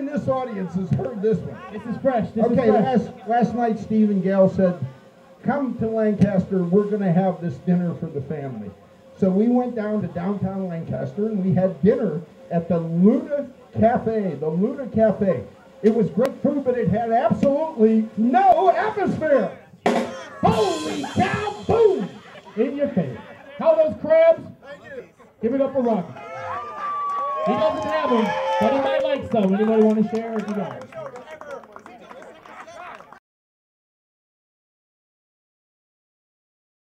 in this audience has heard this one? This is fresh. Okay, last night Steve and Gail said, come to Lancaster, we're going to have this dinner for the family. So we went down to downtown Lancaster and we had dinner at the Luna Cafe, It was great food, but it had absolutely no atmosphere. Holy cow, boom! In your face. How are those crabs? Give it up for Rocky. He doesn't have them, but he might like some. Anybody want to share if you don't?